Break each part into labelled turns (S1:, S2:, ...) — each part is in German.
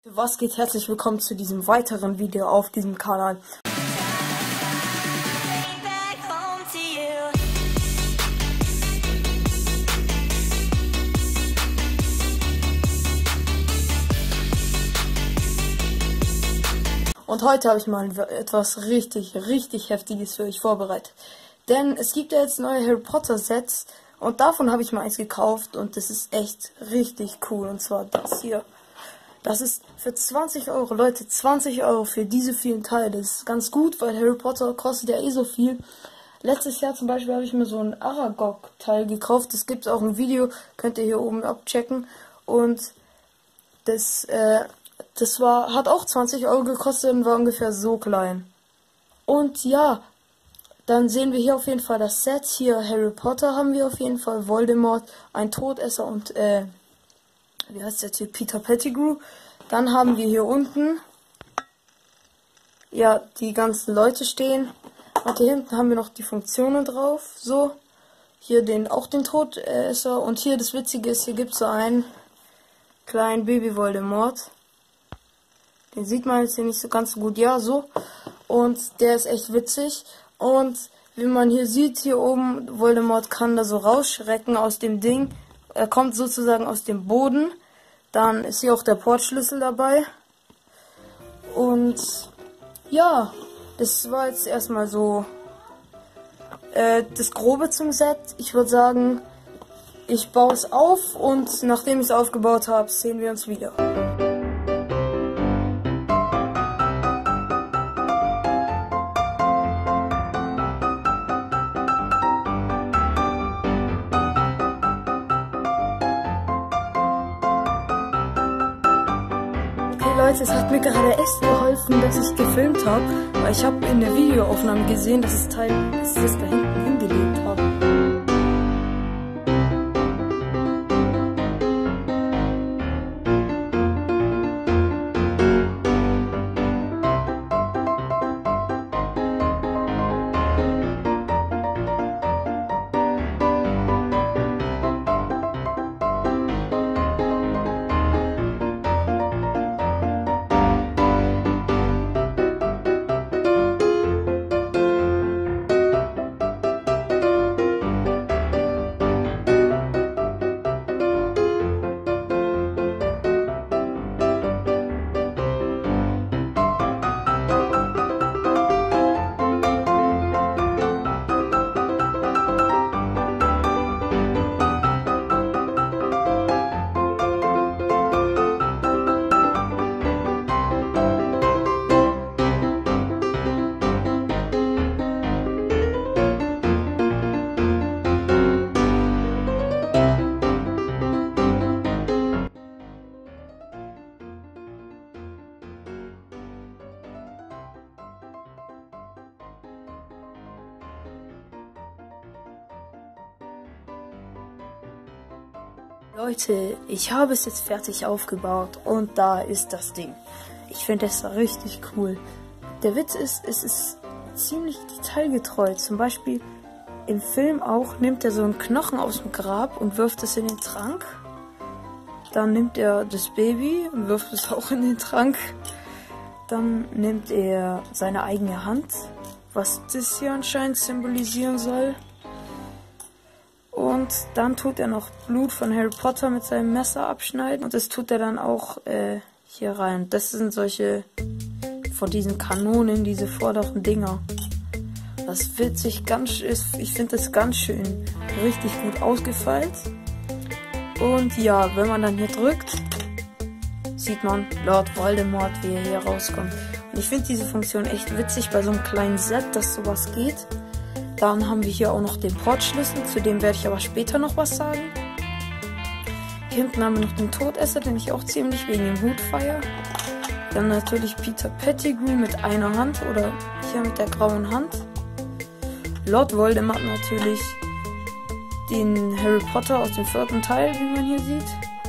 S1: Was geht? Herzlich willkommen zu diesem weiteren Video auf diesem Kanal. Und heute habe ich mal etwas richtig Heftiges für euch vorbereitet. Denn es gibt ja jetzt neue Harry Potter Sets und davon habe ich mal eins gekauft und das ist echt richtig cool. Und zwar das hier. Das ist für 20 Euro, Leute, 20 Euro für diese vielen Teile. Das ist ganz gut, weil Harry Potter kostet ja so viel. Letztes Jahr zum Beispiel habe ich mir so ein Aragog-Teil gekauft. Das gibt es auch im Video, könnt ihr hier oben abchecken. Und das hat auch 20 Euro gekostet und war ungefähr so klein. Und ja, dann sehen wir hier auf jeden Fall das Set. Hier Harry Potter haben wir auf jeden Fall, Voldemort, ein Todesser und wie heißt der Typ? Peter Pettigrew. Dann haben wir hier unten ja die ganzen Leute stehen. Und hier hinten haben wir noch die Funktionen drauf. So. Hier auch den Todesser. Und hier das Witzige ist, hier gibt es so einen kleinen Baby Voldemort. Den sieht man jetzt hier nicht so ganz so gut. Ja, so. Und der ist echt witzig. Und wie man hier sieht, hier oben, Voldemort kann da so rausschrecken aus dem Ding. Er kommt sozusagen aus dem Boden. Dann ist hier auch der Portschlüssel dabei. Und ja, das war jetzt erstmal so das Grobe zum Set. Ich würde sagen, ich baue es auf und nachdem ich es aufgebaut habe, sehen wir uns wieder. Leute, es hat mir gerade echt geholfen, dass ich gefilmt habe, weil ich habe in der Videoaufnahme gesehen, dass das Teil, dass ich das da hinten hingelegt habe. Leute, ich habe es jetzt fertig aufgebaut und da ist das Ding. Ich finde es richtig cool. Der Witz ist, es ist ziemlich detailgetreu. Zum Beispiel im Film auch nimmt er so einen Knochen aus dem Grab und wirft es in den Trank. Dann nimmt er das Baby und wirft es auch in den Trank. Dann nimmt er seine eigene Hand, was das hier anscheinend symbolisieren soll. Und dann tut er noch Blut von Harry Potter mit seinem Messer abschneiden. Und das tut er dann auch hier rein. Das sind solche von diesen Kanonen, diese vorderen Dinger. Das witzig, ich finde das ganz schön richtig gut ausgefeilt. Und ja, wenn man dann hier drückt, sieht man Lord Voldemort, wie er hier rauskommt. Und ich finde diese Funktion echt witzig bei so einem kleinen Set, dass sowas geht. Dann haben wir hier auch noch den Portschlüssel, zu dem werde ich aber später noch was sagen. Hier hinten haben wir noch den Todesser, den ich auch ziemlich wegen dem Hut feiere. Dann natürlich Peter Pettigrew mit einer Hand oder hier mit der grauen Hand. Lord Voldemort natürlich, den Harry Potter aus dem 4. Teil, wie man hier sieht.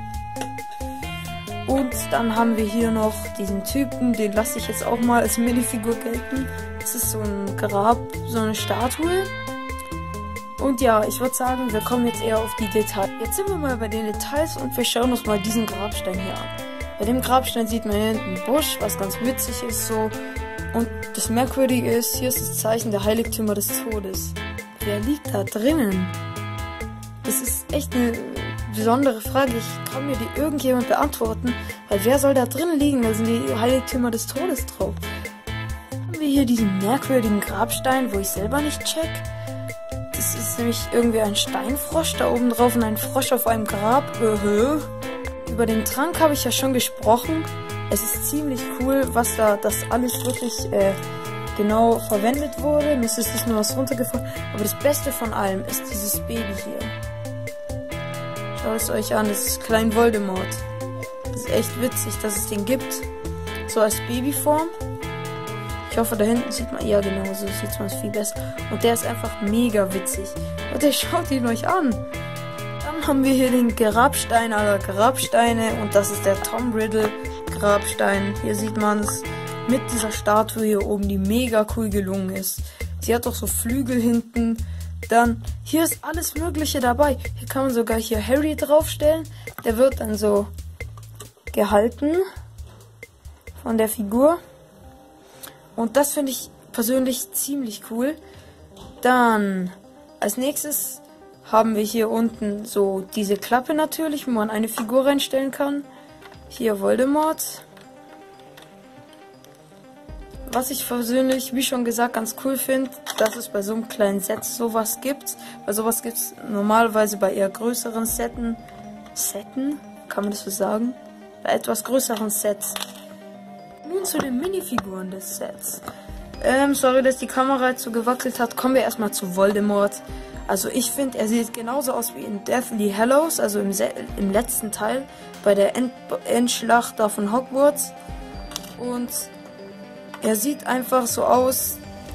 S1: Und dann haben wir hier noch diesen Typen, den lasse ich jetzt auch mal als Minifigur gelten. Das ist so ein Grab, so eine Statue. Und ja, ich würde sagen, wir kommen jetzt eher auf die Details. Jetzt sind wir mal bei den Details und wir schauen uns mal diesen Grabstein hier an. Bei dem Grabstein sieht man hier hinten einen Busch, was ganz witzig ist so. Und das Merkwürdige ist, hier ist das Zeichen der Heiligtümer des Todes. Wer liegt da drinnen? Das ist echt eine besondere Frage. Ich kann mir die irgendjemand beantworten, weil wer soll da drinnen liegen? Da sind die Heiligtümer des Todes drauf. Haben wir hier diesen merkwürdigen Grabstein, wo ich selber nicht check. Das ist nämlich irgendwie ein Steinfrosch da oben drauf und ein Frosch auf einem Grab. Über den Trank habe ich ja schon gesprochen. Es ist ziemlich cool, was da das alles wirklich genau verwendet wurde. Mir ist es nur was runtergefallen. Aber das Beste von allem ist dieses Baby hier. Schaut es euch an, das ist Klein Voldemort. Das ist echt witzig, dass es den gibt. So als Babyform. Ich hoffe, da hinten sieht man, ja genau, so sieht man es viel besser. Und der ist einfach mega witzig. Und der schaut ihn euch an. Dann haben wir hier den Grabstein aller Grabsteine. Und das ist der Tom Riddle Grabstein. Hier sieht man es mit dieser Statue hier oben, die mega cool gelungen ist. Sie hat doch so Flügel hinten. Dann, hier ist alles Mögliche dabei. Hier kann man sogar hier Harry draufstellen. Der wird dann so gehalten von der Figur. Und das finde ich persönlich ziemlich cool. Dann, als nächstes haben wir hier unten so diese Klappe natürlich, wo man eine Figur reinstellen kann. Hier Voldemort. Was ich persönlich, wie schon gesagt, ganz cool finde, dass es bei so einem kleinen Set sowas gibt. Weil sowas gibt es normalerweise bei eher größeren Setten. Kann man das so sagen? Bei etwas größeren Sets. Nun zu den Minifiguren des Sets. Sorry, dass die Kamera jetzt so gewackelt hat. Kommen wir erstmal zu Voldemort. Also ich finde, er sieht genauso aus wie in Deathly Hallows, also im letzten Teil, bei der Endschlacht da von Hogwarts. Und er sieht einfach so aus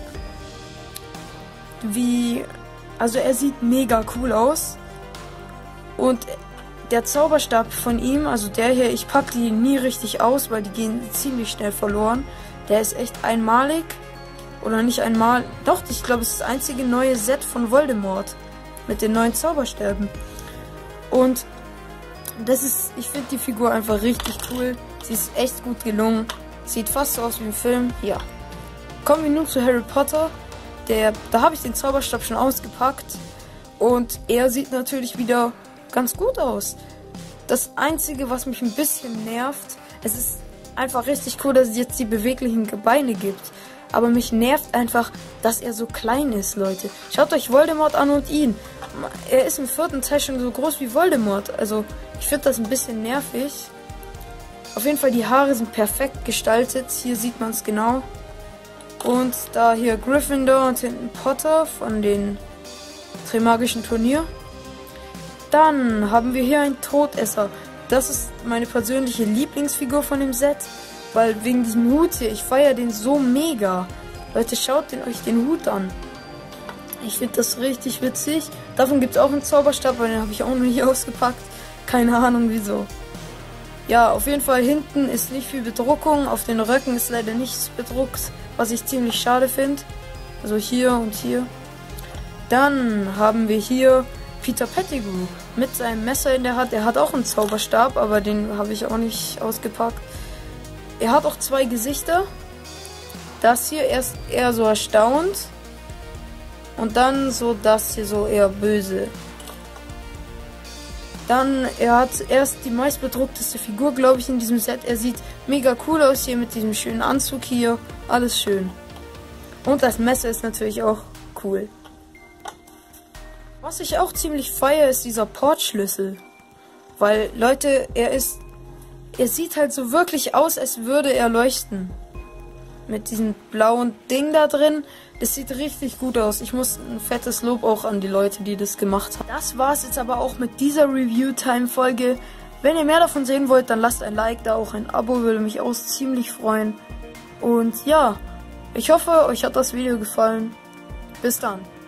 S1: wie, also er sieht mega cool aus. Und der Zauberstab von ihm, also der hier, ich packe die nie richtig aus, weil die gehen ziemlich schnell verloren. Der ist echt einmalig. Oder nicht einmal. Doch, ich glaube, es ist das einzige neue Set von Voldemort. Mit den neuen Zauberstäben. Und das ist, ich finde die Figur einfach richtig cool. Sie ist echt gut gelungen. Sieht fast so aus wie im Film. Ja. Kommen wir nun zu Harry Potter. Da habe ich den Zauberstab schon ausgepackt. Und er sieht natürlich wieder ganz gut aus. Das Einzige, was mich ein bisschen nervt, es ist einfach richtig cool, dass es jetzt die beweglichen Beine gibt. Aber mich nervt einfach, dass er so klein ist, Leute. Schaut euch Voldemort an und ihn. Er ist im 4. Teil schon so groß wie Voldemort. Also, ich finde das ein bisschen nervig. Auf jeden Fall, die Haare sind perfekt gestaltet. Hier sieht man es genau. Und da hier Gryffindor und hinten Potter von den Trimagischen Turnier. Dann haben wir hier einen Todesser. Das ist meine persönliche Lieblingsfigur von dem Set. Weil wegen diesem Hut hier, ich feiere den so mega. Leute, schaut euch den Hut an. Ich finde das richtig witzig. Davon gibt es auch einen Zauberstab, aber den habe ich auch noch nicht ausgepackt. Keine Ahnung wieso. Ja, auf jeden Fall hinten ist nicht viel Bedruckung. Auf den Röcken ist leider nichts bedruckt, was ich ziemlich schade finde. Also hier und hier. Dann haben wir hier Peter Pettigrew mit seinem Messer in der Hand. Er hat auch einen Zauberstab, aber den habe ich auch nicht ausgepackt. Er hat auch 2 Gesichter. Das hier erst eher so erstaunt. Und dann so das hier so eher böse. Dann, er hat erst die meistbedruckteste Figur, glaube ich, in diesem Set. Er sieht mega cool aus hier mit diesem schönen Anzug hier. Alles schön. Und das Messer ist natürlich auch cool. Was ich auch ziemlich feiere, ist dieser Portschlüssel. Weil, Leute, er sieht halt so wirklich aus, als würde er leuchten. Mit diesem blauen Ding da drin. Das sieht richtig gut aus. Ich muss ein fettes Lob auch an die Leute, die das gemacht haben. Das war's jetzt aber auch mit dieser Review-Time-Folge. Wenn ihr mehr davon sehen wollt, dann lasst ein Like da, auch ein Abo würde mich auch ziemlich freuen. Und ja, ich hoffe, euch hat das Video gefallen. Bis dann.